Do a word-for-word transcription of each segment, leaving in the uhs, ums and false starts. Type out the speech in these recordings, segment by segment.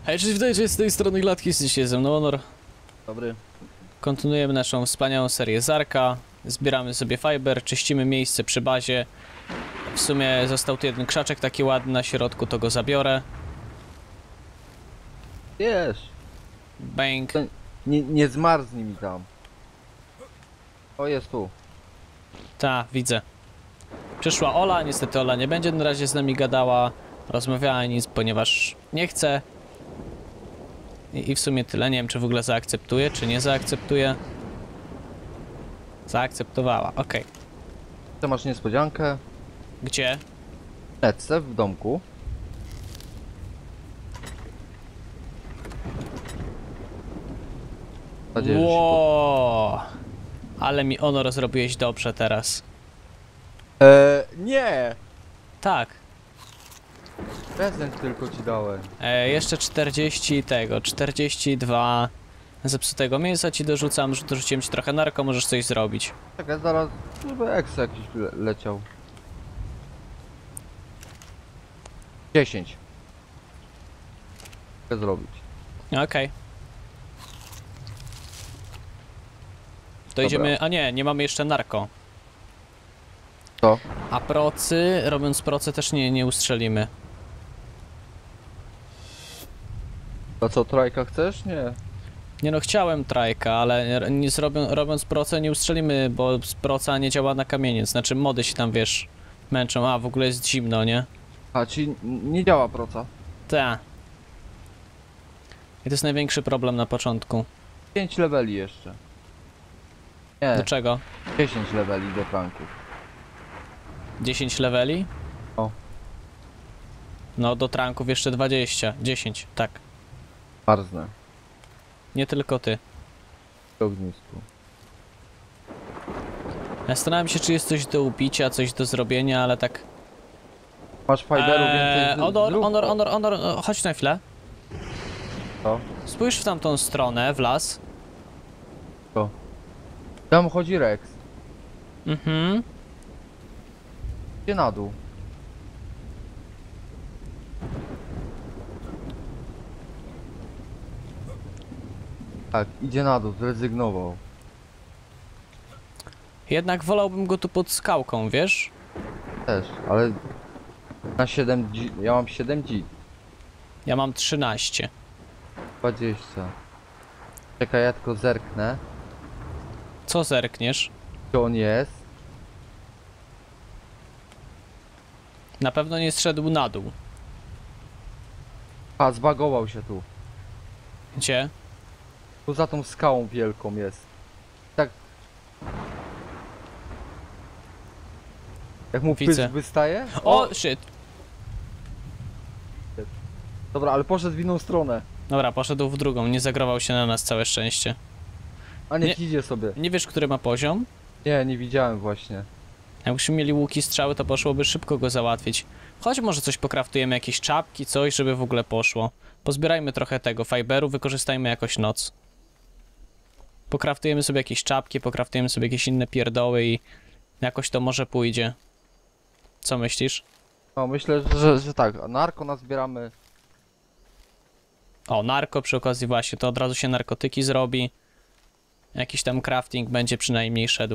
Hej, cześć, witajcie z tej strony Gladki, jesteście ze mną Honor. Dobry. Kontynuujemy naszą wspaniałą serię Zarka. Zbieramy sobie fiber, czyścimy miejsce przy bazie. W sumie został tu jeden krzaczek taki ładny na środku, to go zabiorę. Wiesz, Bang. nie, nie zmarznij mi tam. O, jest tu. Ta, widzę. Przyszła Ola, niestety Ola nie będzie na razie z nami gadała, rozmawiała nic, ponieważ nie chce. I, I w sumie tyle, nie wiem czy w ogóle zaakceptuje, czy nie zaakceptuje. Zaakceptowała, okej. Ty masz niespodziankę. Gdzie? Netce w domku. Mam nadzieję, że się Wow. Ale mi Honor zrobiłeś dobrze teraz. pod... eee, nie! Tak. Prezent tylko ci dałem. E, jeszcze czterdzieści tego, czterdzieści dwa zepsutego mięsa ci dorzucam, że dorzuciłem ci trochę narko, możesz coś zrobić. Czekaj, zaraz, żeby eks jakiś le leciał. dziesięć. Co zrobić? Okej. Okay. To Dobra. idziemy, a nie, nie mamy jeszcze narko. Co? A procy, robiąc procy też nie, nie ustrzelimy. A co, trajka chcesz? Nie. Nie no, chciałem trajka, ale nie zrobią, robiąc proce nie ustrzelimy, bo proca nie działa na kamieniec, znaczy mody się tam, wiesz, męczą. A, w ogóle jest zimno, nie? A, czyli nie działa proca. Ta. I to jest największy problem na początku. pięć leveli jeszcze. Nie, Do czego? dziesięć leveli do pranków. dziesięć leveli? O. No, do tranków jeszcze dwadzieścia. dziesięć, tak. Marznę. Nie tylko ty. W ognisku. Zastanawiam się, czy jest coś do upicia, coś do zrobienia, ale tak... Masz fiberu Eee, więcej. z- Honor, zrób Honor, to. Honor, Honor, no, chodź na chwilę. Co? Spójrz w tamtą stronę, w las. Co? Tam chodzi Rex. Mhm. Gdzie na dół? Tak, idzie na dół, zrezygnował. Jednak wolałbym go tu pod skałką, wiesz? Też, ale na siedem G, ja mam siedem G. Ja mam trzynaście. dwadzieścia. Czekaj, ja tylko zerknę. Co zerkniesz? Gdzie on jest? Na pewno nie zszedł na dół. A, zbagował się tu. Gdzie? Tu za tą skałą wielką jest. Tak. Jak mu pysk Widzę. wystaje? O, shit. Dobra, ale poszedł w inną stronę. Dobra, poszedł w drugą, nie zagrował się na nas, całe szczęście. A Nie. niech idzie sobie. Nie wiesz, który ma poziom? Nie, nie widziałem właśnie. Jakbyśmy mieli łuki, strzały, to poszłoby szybko go załatwić. Chodź, może coś pokraftujemy, jakieś czapki, coś, żeby w ogóle poszło. Pozbierajmy trochę tego fiberu, wykorzystajmy jakoś noc. Pokraftujemy sobie jakieś czapki, pokraftujemy sobie jakieś inne pierdoły i jakoś to może pójdzie. Co myślisz? No, myślę, że, że tak. Narko nazbieramy. O, narko przy okazji właśnie, to od razu się narkotyki zrobi. Jakiś tam crafting będzie przynajmniej szedł.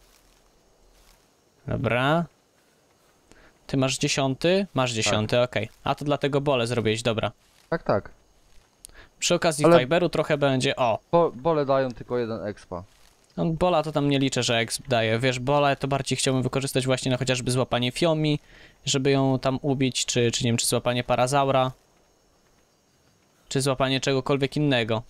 Dobra. Ty masz dziesiąty? Masz dziesiąty, okej. A to dlatego bole zrobiłeś, dobra. Tak, tak. Przy okazji Ale- fiberu trochę będzie, o. Bo, bole dają tylko jeden expa. No, bola to tam nie liczę, że exp daje. Wiesz, bola to bardziej chciałbym wykorzystać właśnie na chociażby złapanie fiomi, żeby ją tam ubić, czy, czy nie wiem, czy złapanie parazaura. Czy złapanie czegokolwiek innego.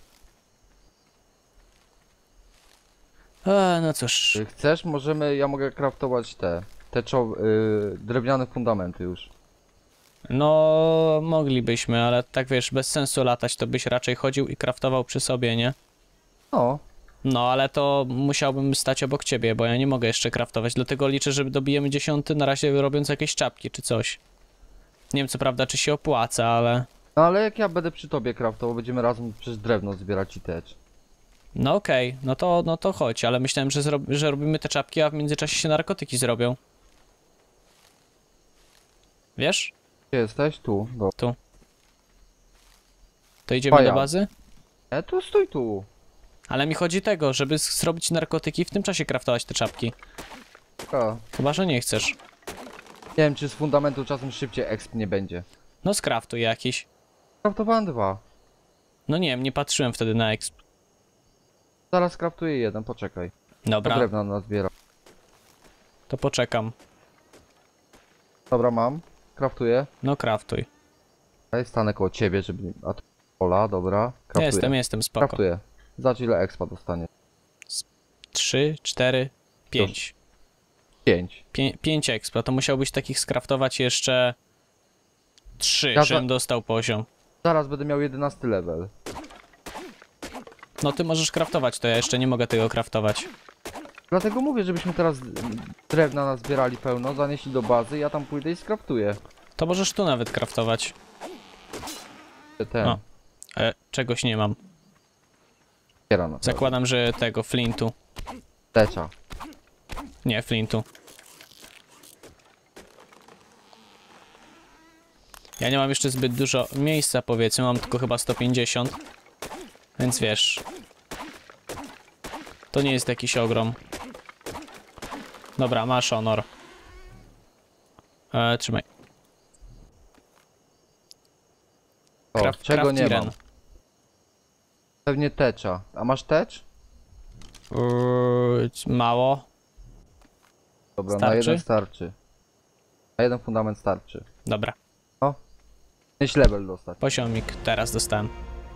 Eee, no cóż. Y, Chcesz? Możemy, ja mogę craftować te. Te czo, y, drewniane fundamenty już. No, moglibyśmy, ale tak wiesz, bez sensu latać, to byś raczej chodził i craftował przy sobie, nie? No. No, ale to musiałbym stać obok ciebie, bo ja nie mogę jeszcze craftować, dlatego liczę, że dobijemy dziesiąty, na razie robiąc jakieś czapki czy coś. Nie wiem co prawda, czy się opłaca, ale... No ale jak ja będę przy tobie craftował, będziemy razem przez drewno zbierać i tecz. No okej, okay. no to no to chodź, ale myślałem, że, zro że robimy te czapki, a w międzyczasie się narkotyki zrobią. Wiesz? Gdzie jesteś? Tu. Dobra. Tu. To idziemy Faja. do bazy? E, tu stój tu. Ale mi chodzi tego, żeby s- zrobić narkotyki i w tym czasie craftować te czapki. A. Chyba, że nie chcesz. Nie wiem, czy z fundamentu czasem szybciej exp nie będzie. No skraftuj jakiś. Kraftowałem dwa. No nie wiem, nie patrzyłem wtedy na exp. Zaraz kraftuję jeden, poczekaj. Dobra, Drewna nazbiera. to poczekam. Dobra, mam. Kraftuję. No craftuj. Ej, stanę koło ciebie, żeby... nie- A tu pola, dobra. Kraftuję. Jestem, jestem, spoko. Kraftuję. Zobacz ile expa dostanie. Trzy, cztery, pięć. pięć. Pię pięć expa, to musiałbyś takich skraftować jeszcze trzy, Ja za- żebym dostał poziom. Zaraz będę miał jedenasty level. No ty możesz craftować, to ja jeszcze nie mogę tego craftować. Dlatego mówię, żebyśmy teraz drewna nazbierali pełno, zanieśli do bazy, ja tam pójdę i skraftuję. To możesz tu nawet craftować. Ten. O. E, czegoś nie mam. Zbieram na Zakładam, że tego, flintu. Tecza. Nie, flintu. Ja nie mam jeszcze zbyt dużo miejsca, powiedzmy, mam tylko chyba sto pięćdziesiąt. Więc wiesz. To nie jest jakiś ogrom. Dobra, masz honor. E, trzymaj. O, Craft- czego craft nie iron. mam? Pewnie tecza. A masz tecz? Yy, mało. Dobra, na Starczy? jeden starczy. Na jeden fundament starczy. Dobra. Mieć level dostać. Poziomik teraz dostałem.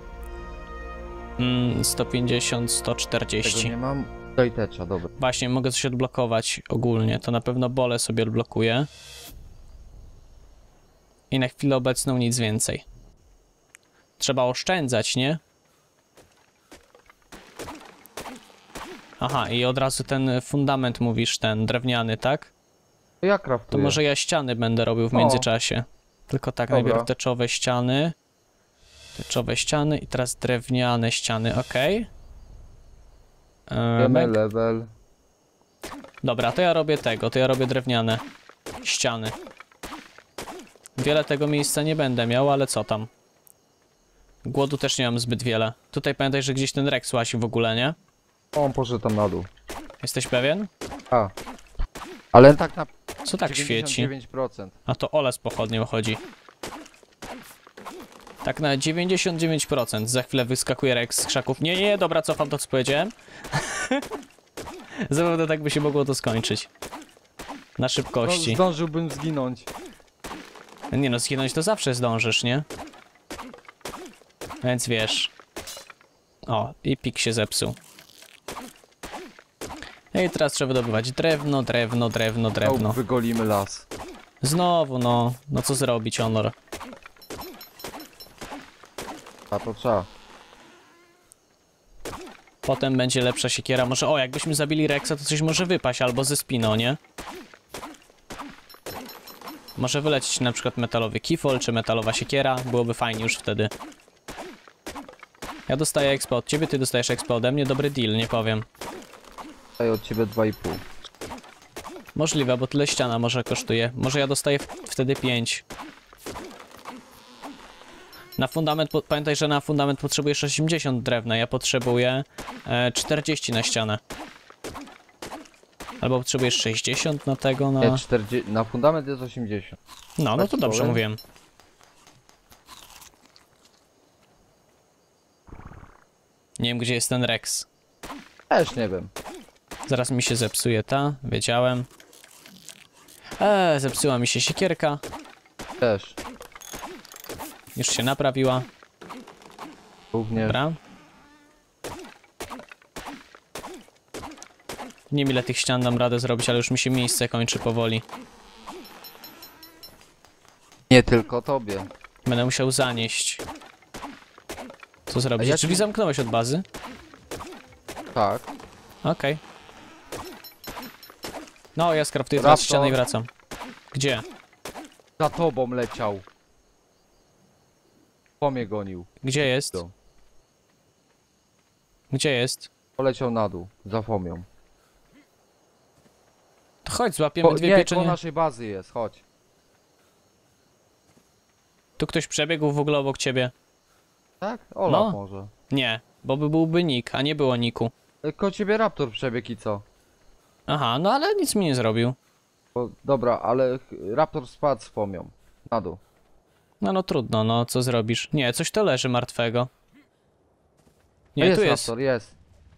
Mm, sto pięćdziesiąt, sto Tego czterdzieści. nie mam. Daj tecza, dobra. Właśnie, mogę coś odblokować ogólnie. To na pewno bole sobie odblokuję. I na chwilę obecną nic więcej. Trzeba oszczędzać, nie? Aha, i od razu ten fundament mówisz, ten drewniany, tak? To ja To kraftuję. może ja ściany będę robił w O. międzyczasie. Tylko tak, Dobra. najpierw teczowe ściany. Teczowe ściany i teraz drewniane ściany, ok. Wiemy level. Dobra, to ja robię tego, to ja robię drewniane ściany. Wiele tego miejsca nie będę miał, ale co tam? Głodu też nie mam zbyt wiele. Tutaj pamiętaj, że gdzieś ten Rex łasi w ogóle, nie? O, on poszedł tam na dół. Jesteś pewien? A. Ale tak na Co tak świeci? dziewięćdziesiąt dziewięć procent. A to Ole z pochodnią chodzi. Tak na dziewięćdziesiąt dziewięć procent. Za chwilę wyskakuje Rex z krzaków. Nie, nie, dobra, cofam to, co powiedziałem. Zapewne tak by się mogło to skończyć. Na No, szybkości. zdążyłbym zginąć. Nie no, zginąć to zawsze zdążysz, nie? Więc wiesz. O, i pik się zepsuł. I teraz trzeba wydobywać drewno, drewno, drewno, drewno. O, wygolimy las. Znowu, no. No co zrobić, Honor? A to trzeba. Potem będzie lepsza siekiera. Może, o, jakbyśmy zabili Rexa, to coś może wypaść, albo ze Spino, nie? Może wylecieć na przykład metalowy kifol, czy metalowa siekiera. Byłoby fajnie już wtedy. Ja dostaję expo od ciebie, ty dostajesz expo ode mnie. Dobry deal, nie powiem. Daję od ciebie dwa i pół. Możliwe, bo tyle ściana może kosztuje. Może ja dostaję w- wtedy pięć. Na fundament, po, pamiętaj, że na fundament potrzebujesz osiemdziesiąt drewna, ja potrzebuję e, czterdzieści na ścianę. Albo potrzebujesz sześćdziesiąt na tego, na... Nie, czterdzieści. Na fundament jest osiemdziesiąt. No, no to tak dobrze powiem. mówiłem. Nie wiem, gdzie jest ten Rex. Też nie wiem. Zaraz mi się zepsuje ta, wiedziałem. Eee, zepsuła mi się siekierka. Też. Już się naprawiła. Również. Dobra. Nie wiem, ile tych ścian dam radę zrobić, ale już mi się miejsce kończy powoli. Nie tylko tobie. Będę musiał zanieść. Co zrobić? A ja Drzwi ci- zamknąłeś od bazy? Tak. Okej. No, ja skraftuję Raptor. teraz ścianę i wracam. Gdzie? Za tobą leciał. Po mnie gonił. Gdzie jest? Do. Gdzie jest? Poleciał na dół. Za fomią. To chodź, złapiemy Po, dwie nie, koło pieczenie. naszej bazy jest, chodź. Tu ktoś przebiegł w ogóle obok ciebie. Tak? Olaf No. może. Nie, bo by byłby nick, a nie było niku. E, Ko ciebie raptor przebiegł i co? Aha, no ale nic mi nie zrobił. Bo, dobra, ale ch- raptor spadł z pomią. Na dół. No no trudno, no co zrobisz? Nie, coś to leży martwego. Nie, Nie, jest tu jest. raptor, jest.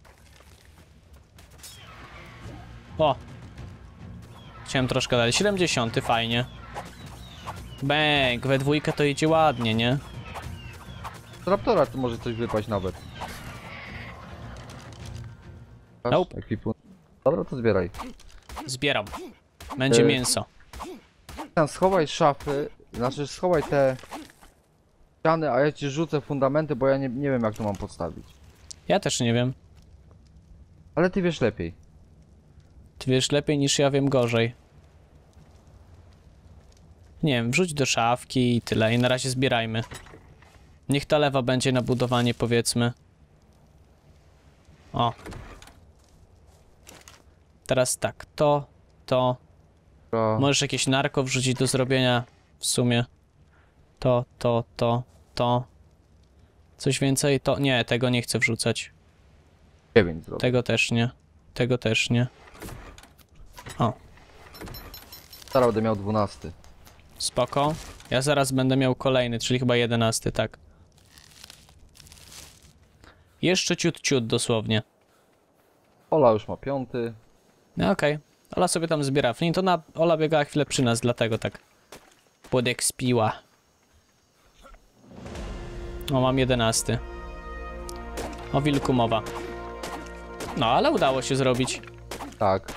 O! Chciałem troszkę dalej. siedemdziesiąty, fajnie. Bęk, we dwójkę to idzie ładnie, nie? Z raptora tu może coś wypaść nawet. Patrz, Nope. ekwipunek. Dobra, to zbieraj. Zbieram. Będzie E, mięso. Tam schowaj szafy, znaczy schowaj te ściany, a ja ci rzucę fundamenty, bo ja nie, nie wiem jak to mam podstawić. Ja też nie wiem. Ale ty wiesz lepiej. Ty wiesz lepiej niż ja wiem gorzej. Nie wiem, wrzuć do szafki i tyle. I na razie zbierajmy. Niech ta lewa będzie na budowanie, powiedzmy. O. Teraz tak, to, to. Dobra. Możesz jakieś narko wrzucić do zrobienia w sumie. To, to, to, to. Coś więcej? To. Nie, tego nie chcę wrzucać. dziewięć zrobię. Tego też nie. Tego też nie. O, Teraz będę miał dwunasty. spoko. Ja zaraz będę miał kolejny, czyli chyba jedenasty, tak. Jeszcze ciut ciut dosłownie. Ola już ma piąty. No okej. Ola sobie tam zbiera flint. Ona, Ola biegała chwilę przy nas, dlatego tak podekspiła. O, mam jedenasty. O wilku mowa. No, ale udało się zrobić. Tak.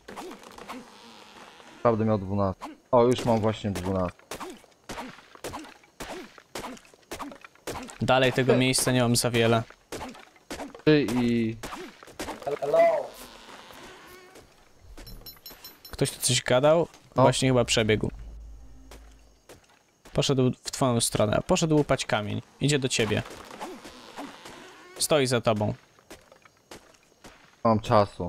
Prawdę miał dwunasty. O, już mam właśnie dwunasty. Dalej tego miejsca nie mam za wiele. trzy i... Ktoś tu coś gadał? No. Właśnie chyba przebiegł. Poszedł w twoją stronę. Poszedł łupać kamień. Idzie do ciebie. Stoi za tobą. Mam czasu.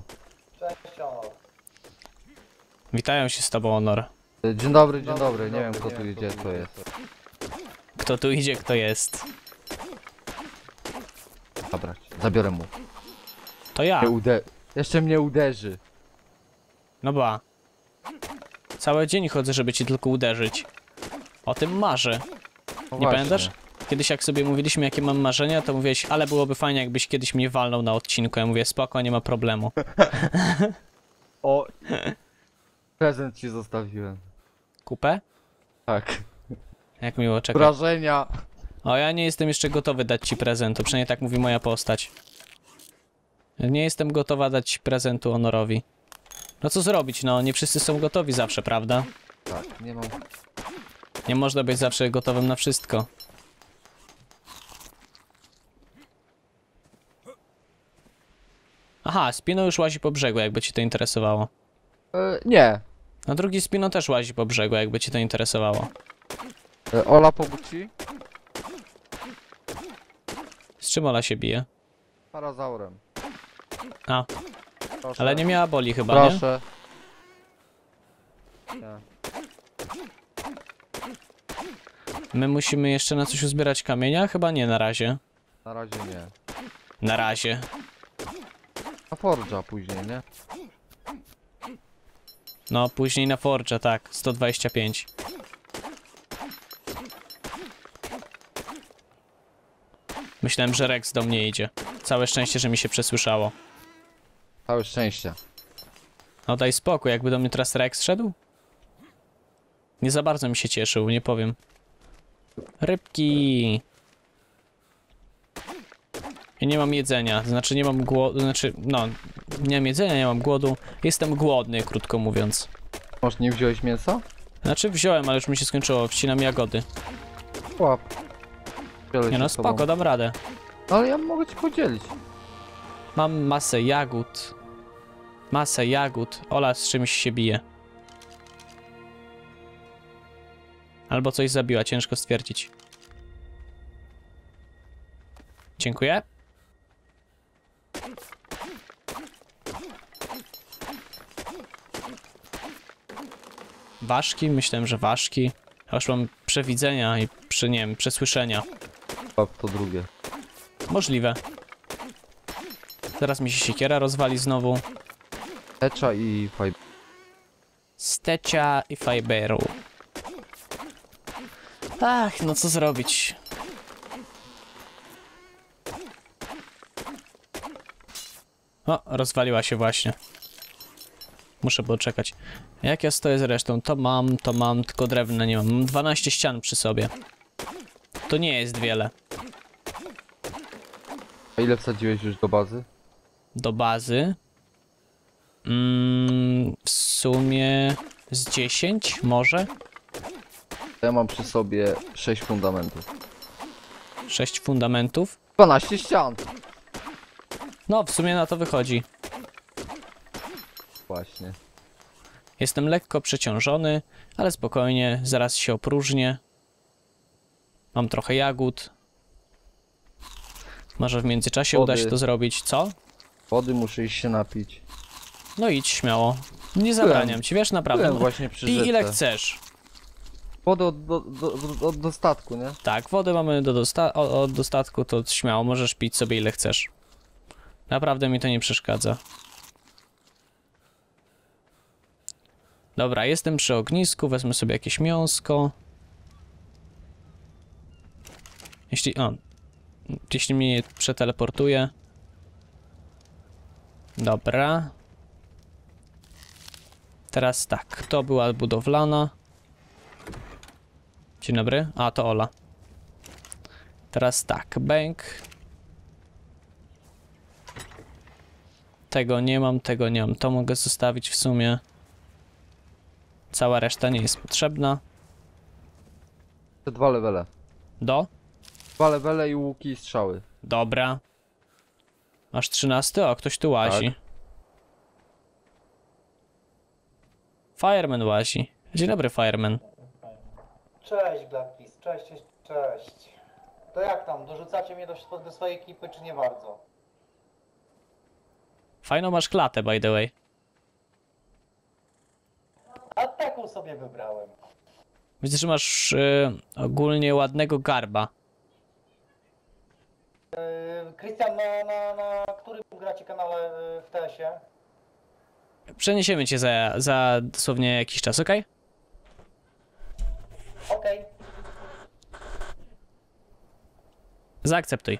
Witają się z tobą, Honor. E, Dzień dobry, dzień dobry. Nie wiem kto tu idzie, kto jest. Kto tu idzie, kto jest. Dobra, zabiorę mu. To ja. Nie ude... Jeszcze mnie uderzy. No ba. Cały dzień chodzę, żeby ci tylko uderzyć. O tym marzę. No Nie właśnie. pamiętasz? Kiedyś jak sobie mówiliśmy, jakie mam marzenia, to mówiłeś, ale byłoby fajnie, jakbyś kiedyś mnie walnął na odcinku. Ja mówię, spoko, nie ma problemu. O... Prezent ci zostawiłem. Kupę? Tak. Jak miło, czekaj. Wrażenia. O, ja nie jestem jeszcze gotowy dać ci prezentu, przynajmniej tak mówi moja postać. Nie jestem gotowa dać ci prezentu Honorowi. No co zrobić, no, nie wszyscy są gotowi zawsze, prawda? Tak, nie mam... Nie można być zawsze gotowym na wszystko. Aha, Spino już łazi po brzegu, jakby ci to interesowało. E, nie. A drugi Spino też łazi po brzegu, jakby ci to interesowało. E, Ola pomógł ci? Z czym Ola się bije? Parazaurem. A, Proszę. ale nie miała boli chyba, nie? Proszę. Nie. My musimy jeszcze na coś uzbierać kamienia? Chyba nie na razie. Na razie nie. Na razie. A Forge'a później, nie? No, później na Forge'a, tak. sto dwadzieścia pięć. Myślałem, że Rex do mnie idzie. Całe szczęście, że mi się przesłyszało. Całe szczęście. No daj spokój, jakby do mnie teraz Rex szedł? Nie za bardzo mi się cieszył, nie powiem. Rybki! Ja nie mam jedzenia, znaczy nie mam głodu, znaczy, no, nie mam jedzenia, nie mam głodu. Jestem głodny, krótko mówiąc. Może nie wziąłeś mięsa? Znaczy wziąłem, ale już mi się skończyło, wcinam jagody. Łap. Dzielę Nie się no, z tobą. spoko, dam radę. No, ale ja mogę ci podzielić. Mam masę jagód. Masę jagód. Ola z czymś się bije. Albo coś zabiła, ciężko stwierdzić. Dziękuję. Ważki? Myślałem, że ważki. Ja już mam przewidzenia i, przy, nie wiem, przesłyszenia. Chyba w to drugie. Możliwe. Zaraz mi się siekiera rozwali znowu. Ecza i fiber. Stecia i fiberu. Ach, no co zrobić? O, rozwaliła się właśnie. Muszę poczekać. Jak ja stoję z resztą? To mam, to mam, tylko drewna nie mam. Mam dwanaście ścian przy sobie. To nie jest wiele. A ile wsadziłeś już do bazy? Do bazy. Mm, w sumie z dziesięć może? Ja mam przy sobie sześć fundamentów. sześć fundamentów. dwanaście ścian! No, w sumie na to wychodzi. Właśnie. Jestem lekko przeciążony, ale spokojnie, zaraz się opróżnię. Mam trochę jagód. Może w międzyczasie Wody. uda się to zrobić. Co? Wody muszę iść się napić. No idź śmiało. Nie zabraniam ci, wiesz, naprawdę. Byłem właśnie przy Pij ile rzece. chcesz. Wodę od, do, do, do, od dostatku, nie? Tak, wodę mamy do dosta o- od dostatku, to śmiało, możesz pić sobie ile chcesz. Naprawdę mi to nie przeszkadza. Dobra, jestem przy ognisku, wezmę sobie jakieś mięsko. Jeśli... o... Jeśli mnie przeteleportuje. Dobra. Teraz tak, to była budowlana. Dzień dobry. A, to Ola. Teraz tak, bęk. Tego nie mam, tego nie mam. To mogę zostawić w sumie. Cała reszta nie jest potrzebna. Te dwa levele. Do? Dwa levele i łuki i strzały. Dobra. Masz trzynasty? O, ktoś tu łazi. Tak. Fireman łazi. Dzień dobry, Fireman. Cześć Blacklist, cześć, cześć, cześć. To jak tam, dorzucacie mnie do, do swojej ekipy, czy nie bardzo? Fajną masz klatę, by the way. A taką sobie wybrałem. Widzę, że masz y, ogólnie ładnego garba. Yy, Krystian, na, na, na którym gracie kanale yy, w T S-ie? Przeniesiemy cię za, za dosłownie jakiś czas, okej? Okej. Zaakceptuj.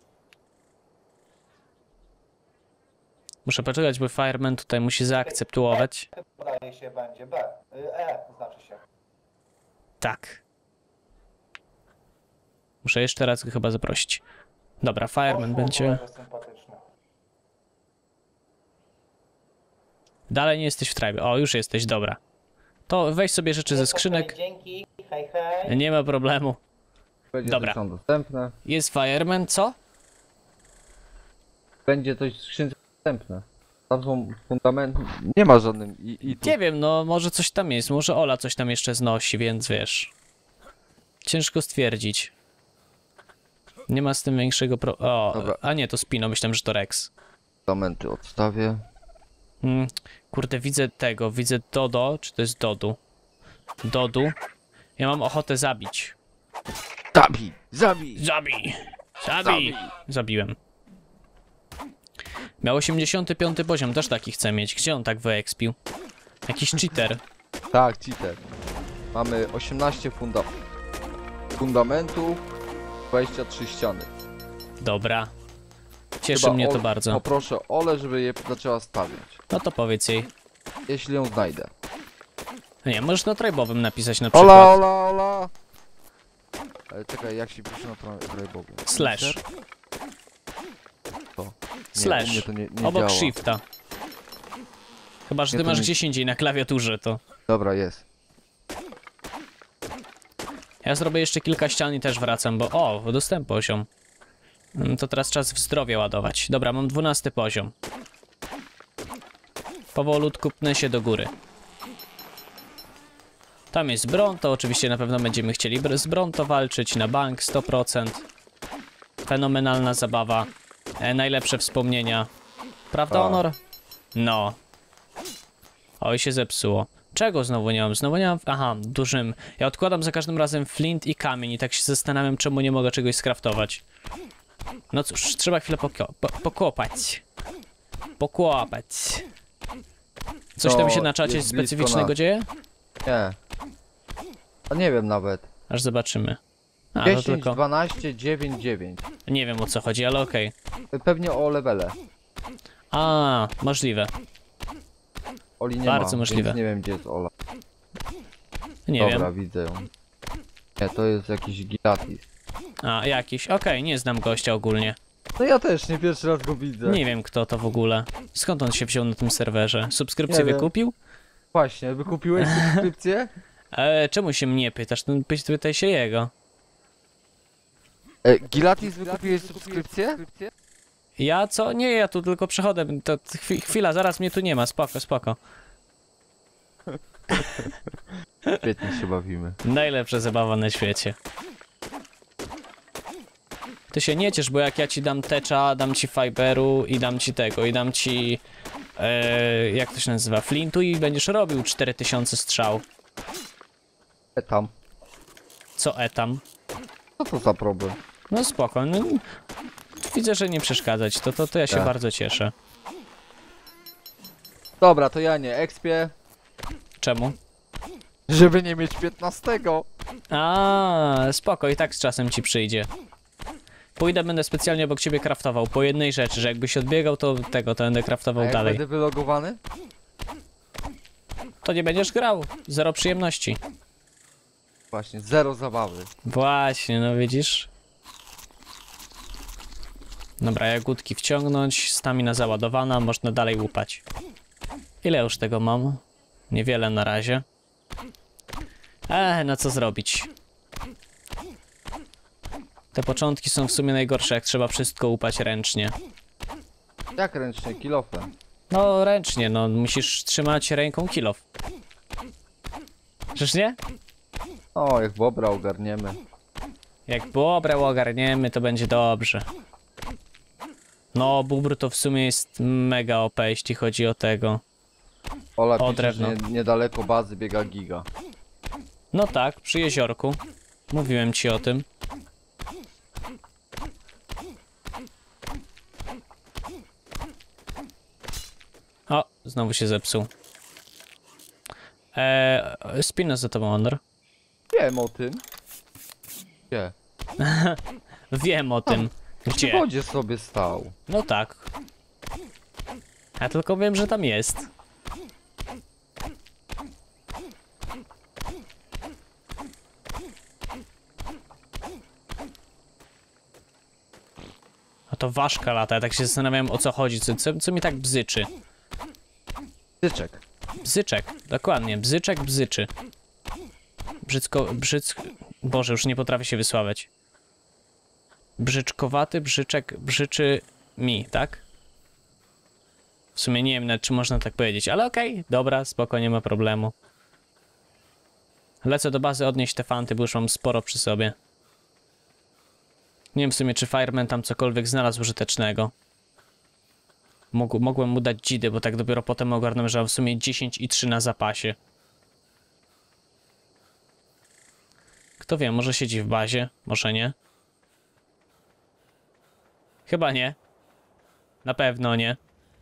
Muszę poczekać, bo Fireman tutaj musi zaakceptować. Chyba daje się będzie B. Yy, E znaczy się. Tak. Muszę jeszcze raz go chyba zaprosić. Dobra, Fireman Poszło, będzie... bardzo sympatyczny. Dalej nie jesteś w trybie. O, już jesteś, dobra. To weź sobie rzeczy ze skrzynek. Dzięki, hej hej. Nie ma problemu. Będzie Dobra. coś tam dostępne. Jest Fireman, co? Będzie coś w skrzynce dostępne. Tam są fundamenty. Nie ma żadnym i, i tu. Nie wiem, no może coś tam jest. Może Ola coś tam jeszcze znosi, więc wiesz. Ciężko stwierdzić. Nie ma z tym większego pro... O, Dobra. a nie, to Spino, myślałem, że to Rex. Fundamenty odstawię. Hmm, kurde, widzę tego, widzę Dodo, czy to jest Dodu? Dodu. Ja mam ochotę zabić. Zabij! Zabij! Zabij! Zabij! Zabij! Zabiłem. Miał osiemdziesiąty piąty poziom, też taki chcę mieć. Gdzie on tak wyekspił? Jakiś cheater. Tak, cheater. Mamy osiemnaście funda fundamentów, dwadzieścia trzy ściany. Dobra. Cieszy Chyba mnie to Ol- bardzo. Poproszę Olę, żeby je zaczęła stawiać. No to powiedz jej. Jeśli ją znajdę. No nie, możesz na trybowym napisać na przykład. Ola, Ola, Ola! Ale czekaj, jak się pisze na trybowym? Slash. To. Nie, Slash. u mnie to nie, nie Obok działa. shifta. Chyba, że ty Nie, to masz nie- gdzieś indziej na klawiaturze, to... Dobra, jest. Ja zrobię jeszcze kilka ścian i też wracam, bo... O, dostęp poziom. Mm, To teraz czas w zdrowie ładować. Dobra, mam dwunasty poziom. Powolutku pnę się do góry. Tam jest Bron, to oczywiście na pewno będziemy chcieli br- z Bronto walczyć na bank, sto procent. Fenomenalna zabawa. E, najlepsze wspomnienia. Prawda, A. Honor? No. Oj, się zepsuło. Czego znowu nie mam? Znowu nie mam... Aha, dużym. Ja odkładam za każdym razem flint i kamień i tak się zastanawiam, czemu nie mogę czegoś skraftować. No cóż, trzeba chwilę poko po pokłopać. Pokłopać. Coś tam To się na czacie jest blisko specyficznego nas. dzieje? Nie. A nie wiem nawet. Aż zobaczymy. A, to dziesięć, tylko... dwanaście, dziewięć, dziewięć. Nie wiem o co chodzi, ale okej. Pewnie o levele. A, możliwe. Oli nie Bardzo ma, możliwe. Więc nie wiem gdzie jest Ola. Nie Dobra, wiem. widzę ją. Nie, to jest jakiś Gilatis. A, jakiś. Okej, nie znam gościa ogólnie. No ja też, nie pierwszy raz go widzę. Nie wiem kto to w ogóle. Skąd on się wziął na tym serwerze? Subskrypcję Nie wiem. wykupił? Właśnie, wykupiłeś subskrypcję? E, czemu się mnie pytasz? No, pyś- pytaj się jego. E, Gilatis, wykupiłeś subskrypcję? Ja co? Nie, ja tu tylko przechodzę. To chwi chwila, zaraz mnie tu nie ma. Spoko, spoko. Świetnie się bawimy. Najlepsza zabawa na świecie. Ty się nie ciesz, bo jak ja ci dam tecza, dam ci fiberu i dam ci tego, i dam ci... E, jak to się nazywa? Flintu i będziesz robił cztery tysiące strzał. E tam. Co etam? Co to za problem? No spoko, no, widzę, że nie przeszkadzać, to, to, to ja się Tak. bardzo cieszę. Dobra, to ja nie ekspię, Czemu? żeby nie mieć piętnastego. A, spoko, i tak z czasem ci przyjdzie. Pójdę, będę specjalnie obok ciebie craftował, po jednej rzeczy, że jakbyś odbiegał, to tego, to będę A craftował jak dalej. będę wylogowany? To nie będziesz grał, zero przyjemności. Właśnie, zero zabawy. Właśnie, no widzisz? Dobra, jagódki wciągnąć, stamina załadowana, można dalej łupać. Ile już tego mam? Niewiele na razie. Eee, no co zrobić? Te początki są w sumie najgorsze, jak trzeba wszystko łupać ręcznie. Jak ręcznie, kilofem. No ręcznie, no musisz trzymać ręką kilof. Czyż nie? O, jak bobra ogarniemy. Jak bobra ogarniemy, to będzie dobrze. No, bóbr to w sumie jest mega O P, jeśli chodzi o tego. Ola O, pisze, drewno. że nie, niedaleko bazy biega giga. No tak, przy jeziorku. Mówiłem ci o tym. O, znowu się zepsuł. Eee, spinę za tobą, Honor. Wiem o tym. Gdzie? Wiem o tym. W Gdzie? wodzie sobie stał. No tak. Ja tylko wiem, że tam jest. A to ważka lata, ja tak się zastanawiam o co chodzi, co, co, co mi tak bzyczy. Tyczek. Bzyczek, dokładnie, bzyczek bzyczy. Brzydko, brzydz... Boże, już nie potrafię się wysławiać. Brzyczkowaty brzyczek brzyczy mi, tak? W sumie nie wiem nawet, czy można tak powiedzieć, ale okej, okay, dobra, spoko, nie ma problemu. Lecę do bazy odnieść te fanty, bo już mam sporo przy sobie. Nie wiem w sumie, czy Fireman tam cokolwiek znalazł użytecznego. Mógł, mogłem mu dać dzidy, bo tak dopiero potem ogarnąłem, że mam w sumie dziesięć i trzy na zapasie. Kto wie, może siedzi w bazie, może nie. Chyba nie. Na pewno nie.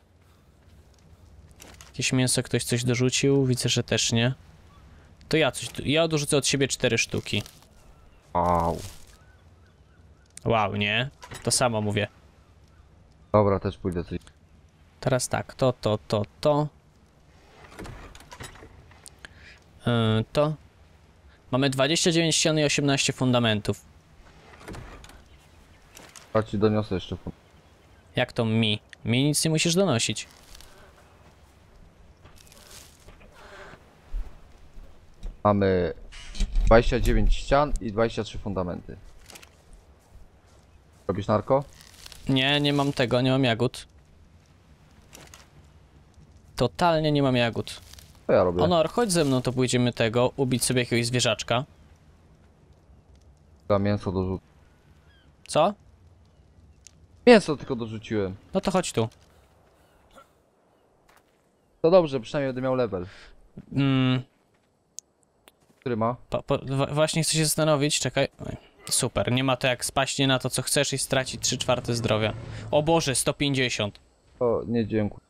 Jakieś mięso ktoś coś dorzucił? Widzę, że też nie. To ja coś... Ja dorzucę od siebie cztery sztuki. Au. Wow, nie? To samo mówię. Dobra, też pójdę coś. Teraz tak, to, to, to, to. Yy, to. Mamy dwadzieścia dziewięć ścian i osiemnaście fundamentów. A ci doniosę jeszcze. Jak to mi? Mi nic nie musisz donosić. Mamy dwadzieścia dziewięć ścian i dwadzieścia trzy fundamenty. Robisz narko? Nie, nie mam tego, nie mam jagód. Totalnie nie mam jagód. To ja robię. Honor, chodź ze mną, to pójdziemy tego, ubić sobie jakiegoś zwierzaczka. Za mięso dorzucę. Co? Mięso tylko dorzuciłem. No to chodź tu. To dobrze, przynajmniej będę miał level. Mm, Który ma? po, po, wa- właśnie chcę się zastanowić, czekaj. Oj, super, nie ma to jak spaść nie na to, co chcesz i stracić trzy czwarte zdrowia. O Boże, sto pięćdziesiąt. O, nie dziękuję.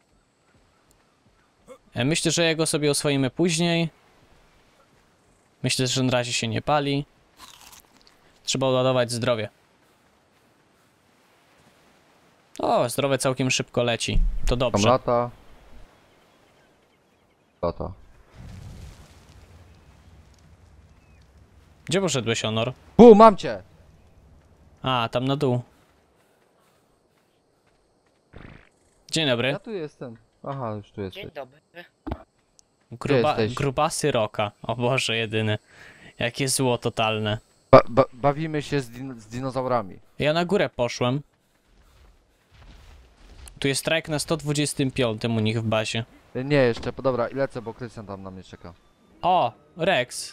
E, Myślę, że jego sobie oswoimy później. Myślę, że na razie się nie pali. Trzeba ładować zdrowie. O, zdrowie całkiem szybko leci. To Tam dobrze. lata. Lata. Gdzie poszedłeś, Honor? Bu, mam cię! A, tam na dół. Dzień dobry. Ja tu jestem. Aha, już tu jesteś. Dzień dobry. Gruba, jesteś? grubasy roka. O Boże, jedyny. Jakie zło totalne. Ba ba bawimy się z, din z dinozaurami. Ja na górę poszłem. Tu jest strajk na sto dwudziestym piątym u nich w bazie. E, Nie, jeszcze, po- dobra, i lecę, bo Krystian tam na mnie czeka. O, Rex.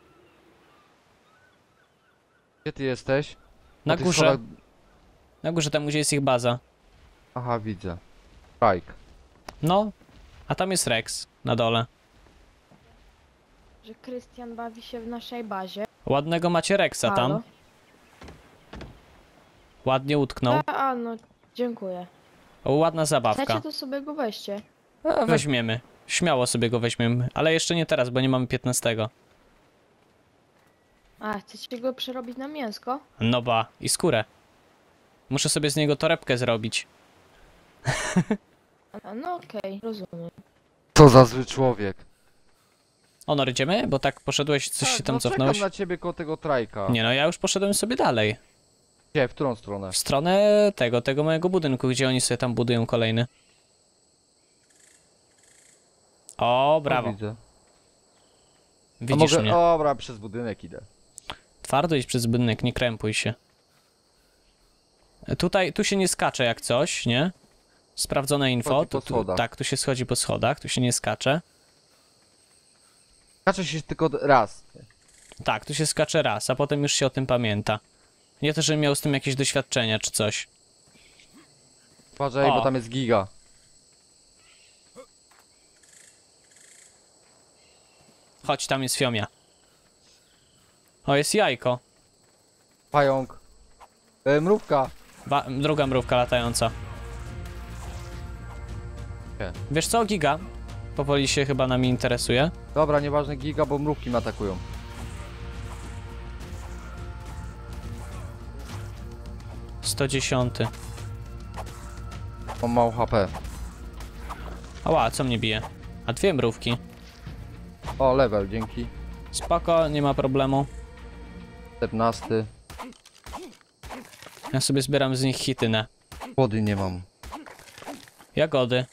Gdzie ty jesteś? Na tych górze. schodach- Na górze, tam gdzie jest ich baza. Aha, widzę. Strike. No, a tam jest Rex na dole. Że Krystian bawi się w naszej bazie. Ładnego macie Rexa tam. Halo? Ładnie utknął. A, a, no, dziękuję. O, ładna zabawka. Chcecie, to sobie go weźcie. A, weźmiemy. Śmiało sobie go weźmiemy. Ale jeszcze nie teraz, bo nie mamy piętnastego. A, chcecie go przerobić na mięsko? No ba, i skórę. Muszę sobie z niego torebkę zrobić. A, no okej, rozumiem. Co za zły człowiek. Honor, idziemy? Bo tak poszedłeś, coś Tak, się tam no, cofnąłeś. czekam na ciebie koło tego trajka. Nie no, ja już poszedłem sobie dalej. Gdzie, w którą stronę? W stronę tego, tego mojego budynku, gdzie oni sobie tam budują kolejny. O, brawo. O, widzę. A Widzisz mogę... mnie. Dobra, przez budynek idę. Twardo idź przez budynek, nie krępuj się. Tutaj, tu się nie skacze jak coś, nie? Sprawdzone info. Schodzi po Tu, tu, schodach. tak, tu się schodzi po schodach, tu się nie skacze. Kaczę się tylko d- raz. Tak, tu się skacze raz, a potem już się o tym pamięta. Nie to, żebym miał z tym jakieś doświadczenia czy coś. Uważaj, O. bo tam jest giga. Chodź, tam jest fiomia. O, jest jajko. Pająk. E, mrówka. Wa druga mrówka latająca. Nie. Wiesz co, Giga? Powoli się chyba nami interesuje. Dobra, nieważne giga, bo mrówki mnie atakują. sto dziesięć. Mam mało H P. Ała, co mnie bije? A dwie mrówki. O, level, dzięki. Spoko, nie ma problemu. czternasty. Ja sobie zbieram z nich hitynę. Wody nie mam. Jagody.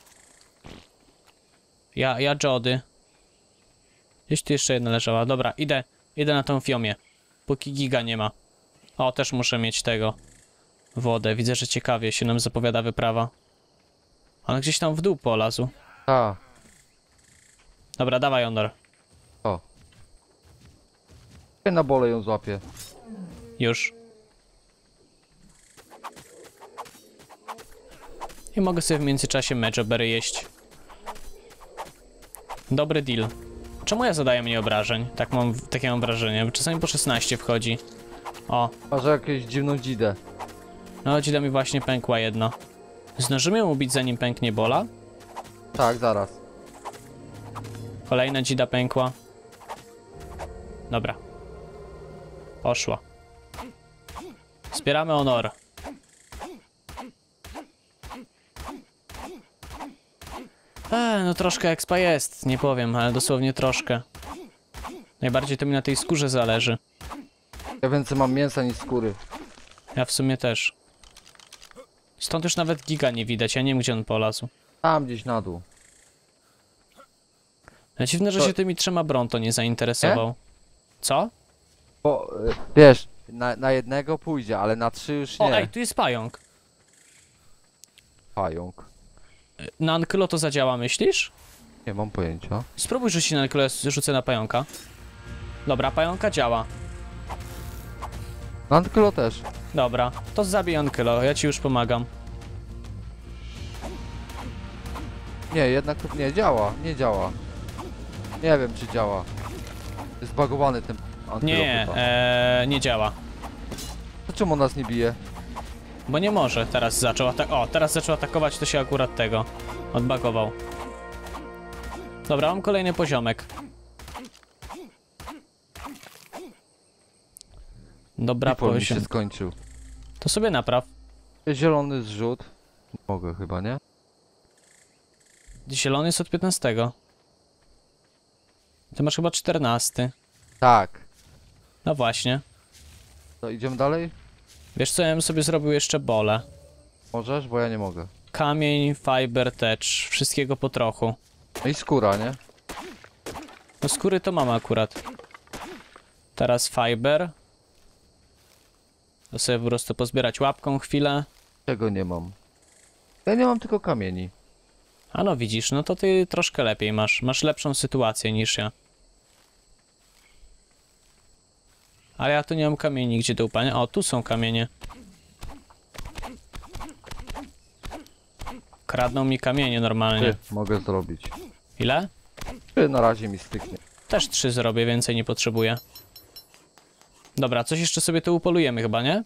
Ja, ja Jody. Gdzieś tu jeszcze jedna leżała. Dobra, idę. Idę na tą fiomię. Póki Giga nie ma. O, też muszę mieć tego. Wodę. Widzę, że ciekawie się nam zapowiada wyprawa. On gdzieś tam w dół polazł. A, Dobra, dawaj, Honor. o. Ja na bole ją złapię. Już. I mogę sobie w międzyczasie medjobery jeść. Dobry deal. Czemu ja zadaję mniej obrażeń? Tak mam, takie mam wrażenie, bo czasami po szesnaście wchodzi. O, Masz jakąś dziwną dzidę. no dzida mi właśnie pękła jedna. Zdążymy ją ubić zanim pęknie bola? Tak, zaraz. Kolejna dzida pękła. Dobra. Poszła. Zbieramy honor. Eee, no troszkę expa jest, nie powiem, ale dosłownie troszkę. Najbardziej to mi na tej skórze zależy. Ja więcej mam mięsa niż skóry. Ja w sumie też. Stąd już nawet Giga nie widać, ja nie wiem gdzie on polazł. Tam gdzieś na dół. No dziwne, że To- się tymi trzema Bronto nie zainteresował. Co? Bo, y, wiesz, na, na jednego pójdzie, ale na trzy już O, nie. ej, tu jest pająk. Pająk. Na Ankylo to zadziała, myślisz? Nie mam pojęcia. Spróbuj rzucić na Ankylo, ja rzucę na pająka. Dobra, pająka działa. Nankylo też. Dobra, to zabij Ankylo, ja ci już pomagam. Nie, jednak to nie działa, nie działa. Nie wiem czy działa. Jest zbagowany ten antylopa. Nie, e, nie działa. To czemu nas nie bije? Bo nie może. Teraz zaczął atakować. O, teraz zaczął atakować, to się akurat tego odbagował. Dobra, mam kolejny poziomek. Dobra, Pipol mi się poziom. skończył. To sobie napraw. Zielony zrzut. Mogę chyba, nie? Zielony jest od piętnastego. Ty masz chyba czternasty. Tak. No właśnie. To idziemy dalej? Wiesz co, ja bym sobie zrobił jeszcze bole. Możesz? Bo ja nie mogę. Kamień, fiber, tech, wszystkiego po trochu. No i skóra, nie? No skóry to mamy akurat. Teraz fiber. To sobie po prostu pozbierać łapką chwilę. Czego nie mam? Ja nie mam tylko kamieni. A no widzisz, no to ty troszkę lepiej masz. Masz lepszą sytuację niż ja. Ale ja tu nie mam kamieni, gdzie do upania. O, tu są kamienie. Kradną mi kamienie normalnie. Ty, mogę zrobić. Ile? Ty, na razie mi styknie. Też trzy zrobię, więcej nie potrzebuję. Dobra, coś jeszcze sobie tu upolujemy chyba, nie?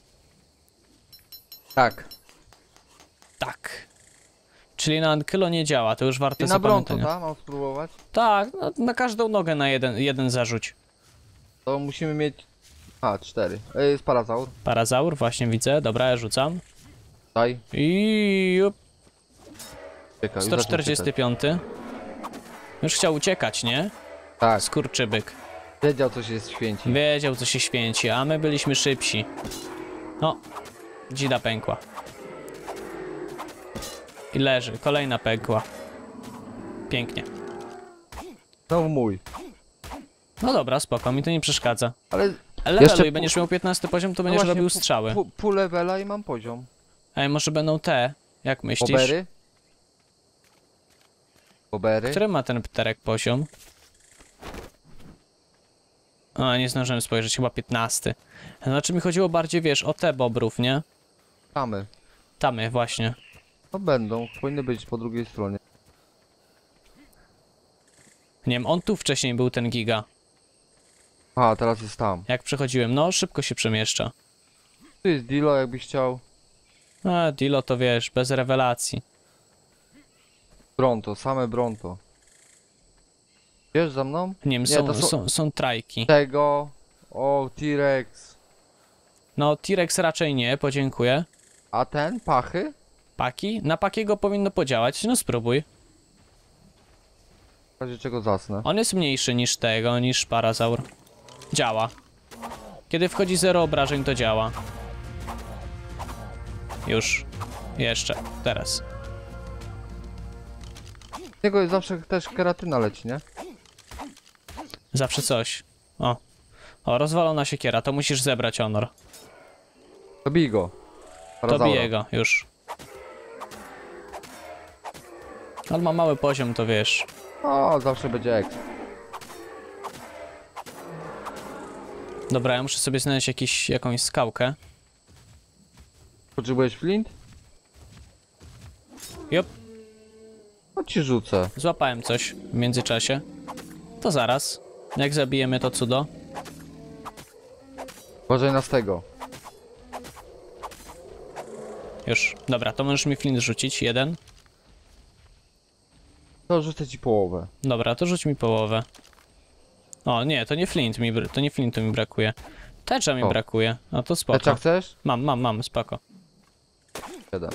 Tak. Tak. Czyli na Ankylo nie działa, to już warte I na Bronto, zapamiętania. tak? Mam spróbować? Tak, no, na każdą nogę na jeden, jeden zarzuć. To musimy mieć... A, cztery. Ej, jest parazaur. Parazaur, właśnie widzę. Dobra, ja rzucam. Daj. I jup, Czekaj, sto czterdziesty piąty. Już chciał uciekać, nie? Tak, Skurczybyk. wiedział co się święci. Wiedział, co się święci, a my byliśmy szybsi. No, dzida pękła. I leży, kolejna pękła. Pięknie. Znowu mój. No dobra, spoko, mi to nie przeszkadza. Ale Ale Jeszcze leveluj, pu- będziesz miał piętnasty poziom, to no będziesz właśnie, robił pu- strzały. Pół, pół levela i mam poziom. Ej, może będą te, jak myślisz? Bobery. Bobery. Który ma ten pterek poziom? A, nie zdążyłem spojrzeć, chyba piętnasty. Znaczy mi chodziło bardziej, wiesz, o te bobrów, nie? Tamy. Tamy, właśnie. No będą, powinny być po drugiej stronie. Nie wiem, on tu wcześniej był, ten giga. A, teraz jest tam. Jak przechodziłem, no szybko się przemieszcza. Tu jest Dilo, jakbyś chciał. A, Dilo to wiesz, bez rewelacji. Bronto, same Bronto. Wiesz za mną? Nie wiem, Nie, są, to są- są, są trajki. Tego. O, T-Rex. No, T-Rex raczej nie, podziękuję. A ten? Pachy? Paki? Na Pakiego powinno podziałać, no spróbuj. W razie czego zasnę. On jest mniejszy niż tego, niż parazaur. Działa. Kiedy wchodzi zero obrażeń, to działa. Już. Jeszcze. Teraz. Z niego jest zawsze też keratyna leci, nie? Zawsze coś. O. O, rozwalona siekiera, to musisz zebrać honor. To bij go. To Parazaura. bije go, już. On ma mały poziom, to wiesz. O, zawsze będzie ek. Dobra, ja muszę sobie znaleźć jakiś, jakąś skałkę. Potrzebujesz flint? Jop, No ci rzucę. złapałem coś w międzyczasie. To zaraz. Jak zabijemy to cudo. Uważaj na z tego. Już. Dobra, to możesz mi flint rzucić. Jeden. To rzucę ci połowę. Dobra, to rzuć mi połowę. O, nie, to nie flint mi, br- to nie flintu mi brakuje. Tecza mi O. brakuje. No to spoko. Tecza chcesz? Mam, mam, mam, spoko. Jeden.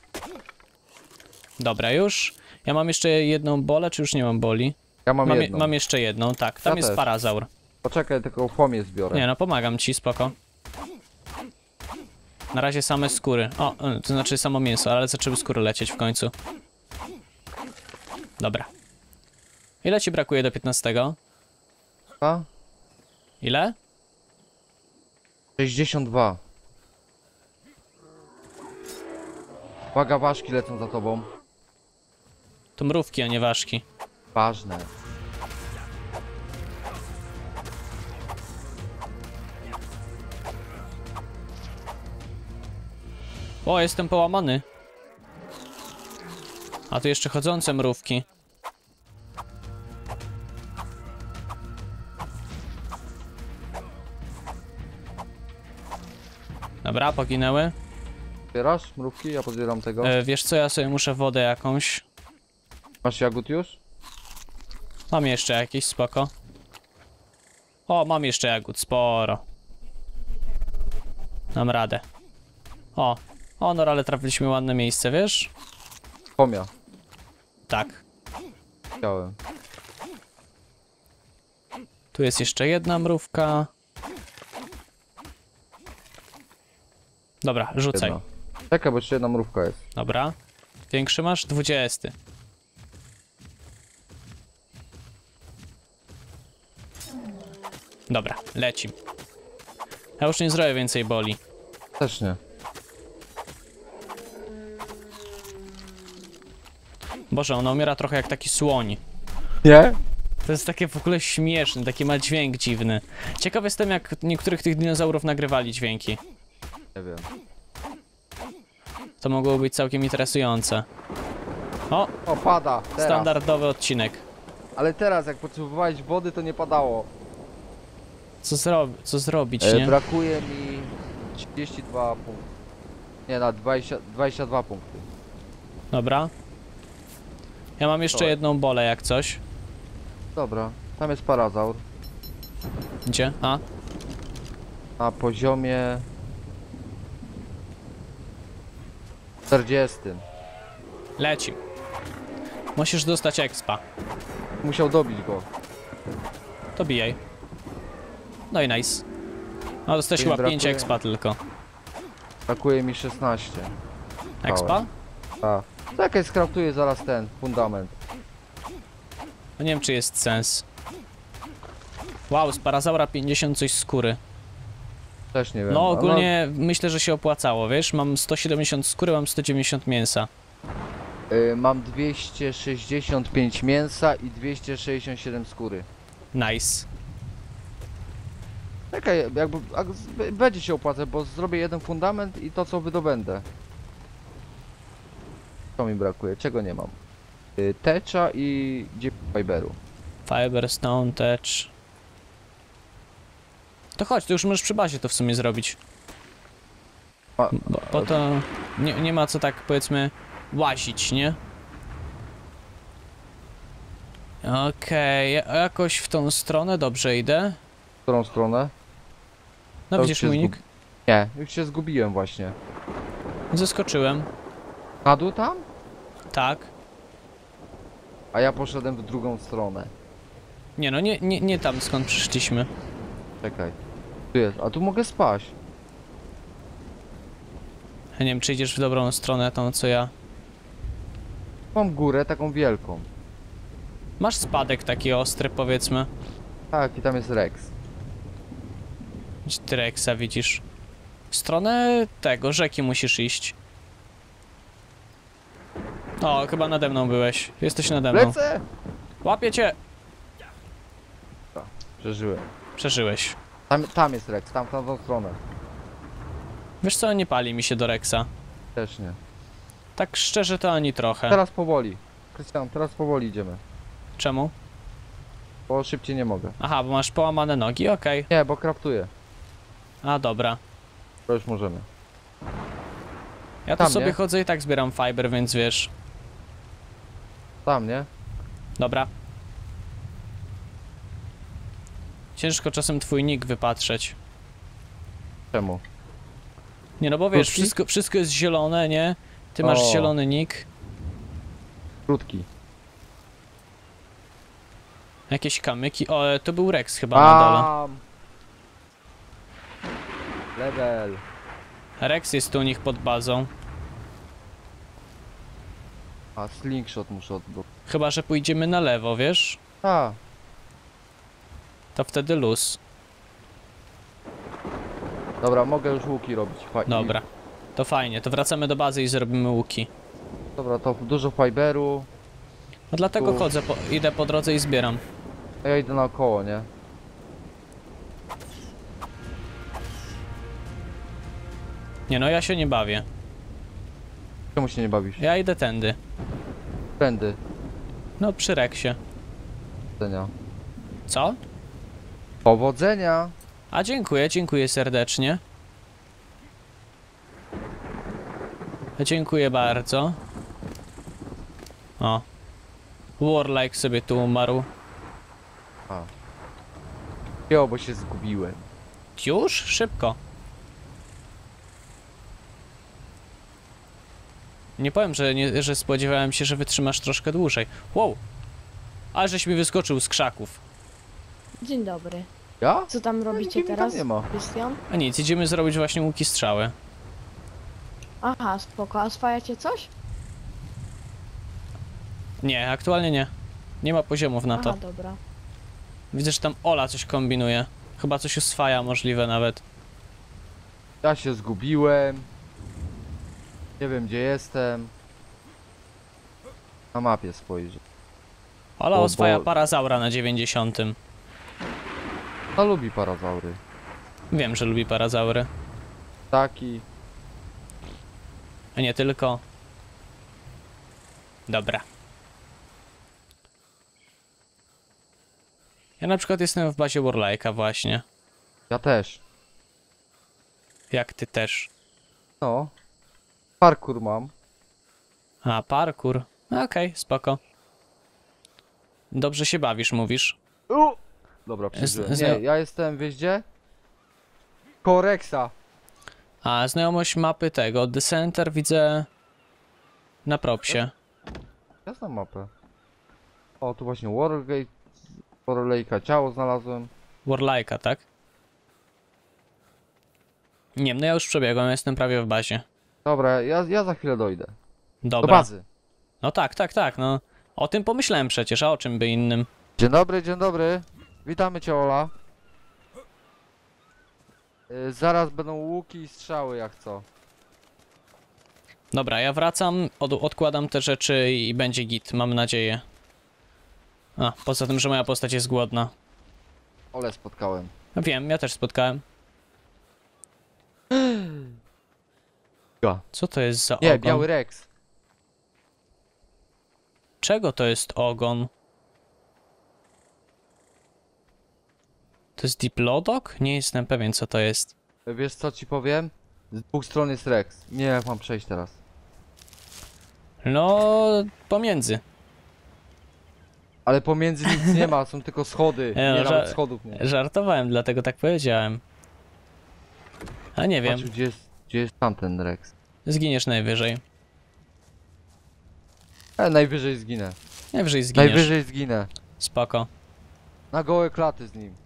Dobra, już. Ja mam jeszcze jedną bolę, czy już nie mam boli? Ja mam, Mam, je- jedną. mam jeszcze jedną, tak. Tam Ja jest też. parazaur. Poczekaj, tylko chłomie zbiorę. Nie no, pomagam ci, spoko. Na razie same skóry. O, y, to znaczy samo mięso, ale zaczęły skóry lecieć w końcu. Dobra. Ile ci brakuje do piętnastego? A? Ile? sześćdziesiąt dwa. Uwaga, ważki lecą za tobą. To mrówki, a nie ważki. Ważne. O, jestem połamany. A tu jeszcze chodzące mrówki. Dobra, poginęły. Zbierasz mrówki? Ja pozbieram tego. E, wiesz co, ja sobie muszę wodę jakąś. Masz jagód już? Mam jeszcze jakiś, spoko. O, mam jeszcze jagód, sporo. Dam radę. O, honor, ale trafiliśmy ładne miejsce, wiesz? Pomia. Tak. Chciałem. Tu jest jeszcze jedna mrówka. Dobra, rzucaj. Jedna. Czekaj, bo jeszcze jedna mrówka jest. Dobra. Większy masz? Dwudziesty. Dobra, lecim. Ja już nie zrobię więcej boli. Też nie. Boże, ona umiera trochę jak taki słoń. Nie? To jest takie w ogóle śmieszne, taki ma dźwięk dziwny. Ciekaw jestem, jak niektórych tych dinozaurów nagrywali dźwięki. Nie wiem. To mogło być całkiem interesujące. O, O, pada. Teraz. standardowy odcinek. Ale teraz, jak potrzebowałeś wody, to nie padało. Co, zro co zrobić, E, nie? brakuje mi trzydzieści dwa punkty. Nie, na dwadzieścia, dwadzieścia dwa punkty. Dobra. Ja mam jeszcze Dobra. jedną bolę, jak coś. Dobra, tam jest parazaur. Gdzie? A? Na poziomie czterdziestym. Leci. Musisz dostać expa. Musiał dobić go. To bijaj. No i nice. No dostałeś Czyli chyba pięć brakuje- expa tylko. Brakuje mi szesnaście. Expa? A. Czekaj, skraftuję zaraz ten fundament. No nie wiem, czy jest sens. Wow, z parazaura pięćdziesiąt coś skóry. Też nie wiem. No ogólnie myślę, że się opłacało, wiesz? Mam sto siedemdziesiąt skóry, mam sto dziewięćdziesiąt mięsa. No, y, mam dwieście sześćdziesiąt pięć mięsa i dwieście sześćdziesiąt siedem skóry. Nice. Czekaj, jakby a, z- b- będzie się opłacać, bo zrobię jeden fundament i to co wydobędę. Co mi brakuje? Czego nie mam? Y, Tecza i fiberu. Fiberstone, Tech. To chodź, to już możesz przy bazie to w sumie zrobić. A, Bo, bo to nie, nie ma co tak, powiedzmy, łazić, nie? Okej, okay, jakoś w tą stronę dobrze idę. w którą stronę? No To widzisz się mój zgub- nick? Nie, już się zgubiłem właśnie. Zeskoczyłem. Na dół tam? Tak. A ja poszedłem w drugą stronę. Nie no, nie, nie, nie tam skąd przyszliśmy. Czekaj. Tu jest, a tu mogę spaść. Ja nie wiem, czy idziesz w dobrą stronę, tą co ja. Mam górę taką wielką. Masz spadek taki ostry, powiedzmy. Tak, i tam jest Rex. Gdzie ty Rexa widzisz? W stronę tego, rzeki musisz iść. O, chyba nade mną byłeś. Jesteś nade mną. Lecę! Łapię cię! Przeżyłem. Przeżyłeś. Tam, tam jest Rex, tam w tamtą stronę. Wiesz co, nie pali mi się do Rexa. Też nie. Tak szczerze to ani trochę. Teraz powoli. Krystian, teraz powoli idziemy. Czemu? Bo szybciej nie mogę. Aha, bo masz połamane nogi, okej. Nie, bo kraftuję. A, dobra. To już możemy. Ja tu Tam, sobie nie? chodzę i tak zbieram fiber, więc wiesz. Tam, nie? Dobra. Ciężko czasem twój nick wypatrzeć. Czemu? Nie no bo wiesz, Krótki? wszystko, wszystko jest zielone, nie? Ty masz O. zielony nick. Krótki. Jakieś kamyki. O, e, to był Rex chyba na dole. Bam! Level. Rex jest tu u nich pod bazą. A, slingshot muszę odbyć. Chyba, że pójdziemy na lewo, wiesz? A, To wtedy luz. dobra, mogę już łuki robić. Fa- Dobra. To fajnie, to wracamy do bazy i zrobimy łuki. I, dobra, to dużo fiberu. No dlatego Tu. chodzę, po, idę po drodze i zbieram. A ja idę naokoło, nie? Nie no, ja się nie bawię. Czemu się nie bawisz? Ja idę tędy. Tędy. No, przy Rexie. Powodzenia. Co? Powodzenia! A dziękuję, dziękuję serdecznie. Dziękuję bardzo. O. Warlike sobie tu umarł. A. Jo, bo się zgubiłem. Już? Szybko. Nie powiem, że, nie, że spodziewałem się, że wytrzymasz troszkę dłużej. Wow! Ale żeś mi wyskoczył z krzaków. Dzień dobry. Ja? Co tam robicie nikogo tam teraz, nie ma. Krystian? A nic, idziemy zrobić właśnie łuki strzały. Aha, spoko. A oswajacie coś? Nie, aktualnie nie. Nie ma poziomów na to. Aha, dobra. Widzę, że tam Ola coś kombinuje. Chyba coś uswaja, możliwe nawet. Ja się zgubiłem. Nie wiem gdzie jestem. Na mapie spojrzę. Ola O, oswaja bo- parazaura na dziewięćdziesiątym. No lubi parazaury. Wiem, że lubi parazaury. Taki. A nie tylko. Dobra. Ja na przykład jestem w bazie Warlike'a właśnie. Ja też. Jak ty też. No. Parkour mam. A, parkour. Okej, spoko. Dobrze się bawisz, mówisz. U! Dobra, przeżyłem. z- Nie, ja jestem, wiesz gdzie? Koreksa. A, znajomość mapy tego. The Center widzę na propsie. Ja znam mapę. O, tu właśnie Wargate. Warlake'a ciało znalazłem. Warlike'a, tak? Nie wiem, no ja już przebiegłem, jestem prawie w bazie. Dobra, ja, ja za chwilę dojdę. Do Dobra. bazy. No tak, tak, tak, no. O tym pomyślałem przecież, a o czym by innym? Dzień dobry, dzień dobry. Witamy cię, Ola. Y, zaraz będą łuki i strzały jak co. Dobra, ja wracam, od, odkładam te rzeczy i będzie git, mam nadzieję. A, poza tym, że moja postać jest głodna. Ole spotkałem. No wiem, ja też spotkałem. Ja. Co to jest za Nie, ogon? biały Rex. Czego to jest ogon? To jest Diplodok? Nie jestem pewien, co to jest. Wiesz co ci powiem? Z dwóch stron jest Rex. Nie wiem jak mam przejść teraz. No, pomiędzy. Ale pomiędzy nic nie ma, są tylko schody. Nie, Nie, no, nawet że- schodów nie. Żartowałem, dlatego tak powiedziałem. A nie wiem, Patrz, gdzie jest, gdzie jest tamten Rex. zginiesz najwyżej. E, najwyżej zginę. Najwyżej zginiesz. Najwyżej zginę. Spoko. Na gołe klaty z nim.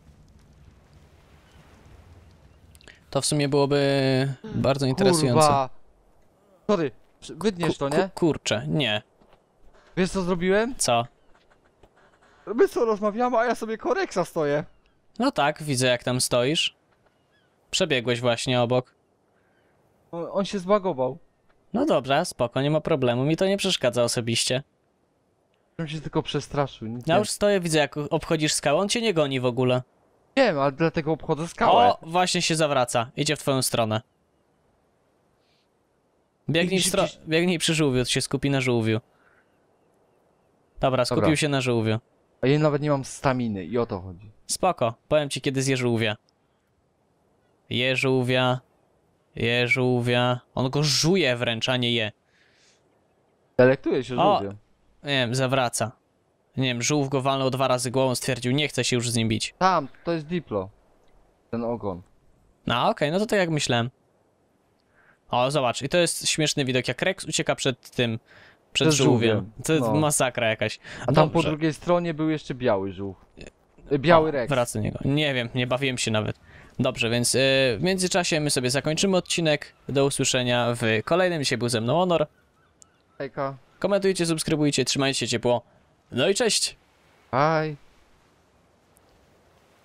To w sumie byłoby bardzo interesujące. Kurwa. Sorry, przy- wytniesz to, Ku- nie? ku- kurczę, nie. Wiesz co zrobiłem? Co? My co rozmawiamy, a ja sobie Koreksa stoję. No tak, widzę jak tam stoisz. Przebiegłeś właśnie obok. On, on się zbagował. No dobrze, spoko, nie ma problemu, mi to nie przeszkadza osobiście. On się tylko przestraszył. Nic Ja nie już stoję, widzę jak obchodzisz skałę, on cię nie goni w ogóle. wiem, ale dlatego obchodzę skałę. O, właśnie się zawraca, idzie w twoją stronę. Biegnij, w Gdzieś- stro... gdzieś- Biegnij przy żółwiu, to się skupi na żółwiu. Dobra, skupił Dobra. się na żółwiu. A ja nawet nie mam staminy i o to chodzi. Spoko, powiem ci kiedy zje żółwia. Je żółwia. Je żółwia. On go żuje wręcz, a nie je. Delektuje się O! żółwiem. Nie wiem, zawraca. Nie wiem, żółw go walnął dwa razy głową, stwierdził, nie chce się już z nim bić. Tam, to jest Diplo. Ten ogon. No okej, no to tak jak myślałem. O, zobacz, i to jest śmieszny widok, jak Rex ucieka przed tym, przed Przed żółwiem. żółwiem, To jest no. masakra jakaś. A tam po Dobrze. drugiej stronie był jeszcze biały żółw. Y, Biały O, Rex. wraca do niego. Nie wiem, nie bawiłem się nawet. Dobrze, więc yy, w międzyczasie my sobie zakończymy odcinek. Do usłyszenia w kolejnym. Dzisiaj był ze mną Honor. Hejka. Komentujcie, subskrybujcie, trzymajcie się ciepło. No i cześć! Bye.